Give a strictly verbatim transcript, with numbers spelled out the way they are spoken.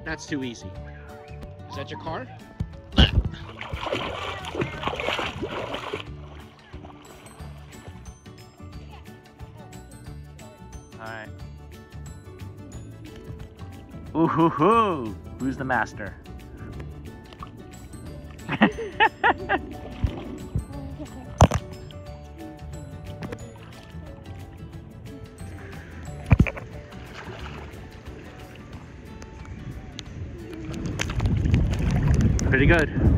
That's too easy. Is that your car? Alright. Ooh hoo hoo! Who's the master? Pretty good.